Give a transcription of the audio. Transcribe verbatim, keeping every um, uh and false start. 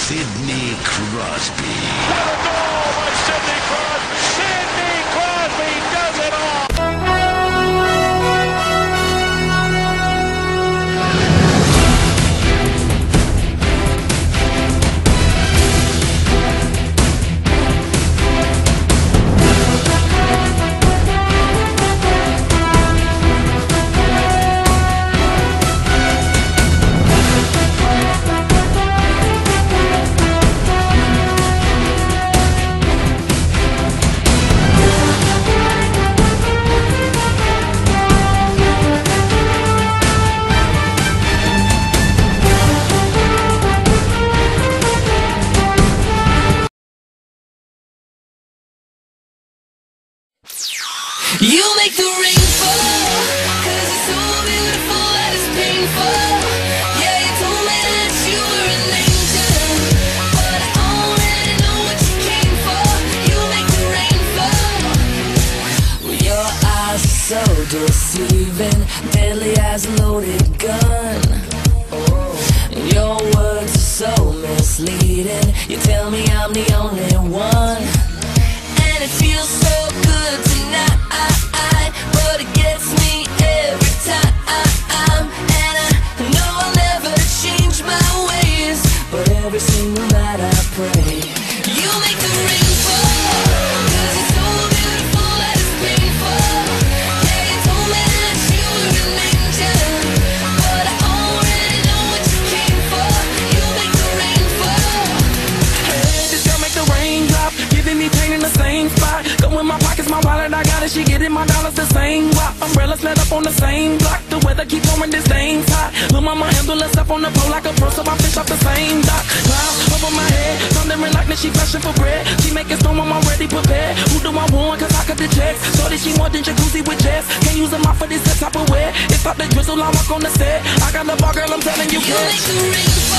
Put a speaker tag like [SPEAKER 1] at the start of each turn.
[SPEAKER 1] Sidney Crosby.
[SPEAKER 2] What a goal by Sidney Crosby! Sidney Crosby does it all!
[SPEAKER 3] You make the rain fall, cause it's so beautiful that it's painful. Yeah, you told me that you were an angel, but I already know what you came for. You make the rain fall. Well, your eyes are so deceiving, deadly as a loaded gun. Oh, and your words are so misleading. You tell me I'm the only one, and it feels so good tonight. But it gets me every time. And I know I'll never change my ways, but every single night I pray you make the rain fall, cause it's so beautiful that it's painful. Yeah, you told me that you were an angel, but I already know what you came for. You make the rain fall.
[SPEAKER 4] Hey, this girl make the rain drop, giving me pain in the same spot. Go in my pockets, my wallet, I got it. She getting my dollars the same rock. Umbrellas let up on the same block. The weather keep blowing, this thing's hot. Lil' mama handle herself on the pole like a pro, so I fish off the same dock. Clouds over my head, thundering like that she flashing for bread. She making storm, I'm already prepared. Who do I want? Cause I cut the checks. Shorty, she more than jacuzzi with jets. Can't use them out for this type of wear. If I the drizzle, I walk on the set. I got the bar, girl, I'm telling you.
[SPEAKER 3] You make the rain fall.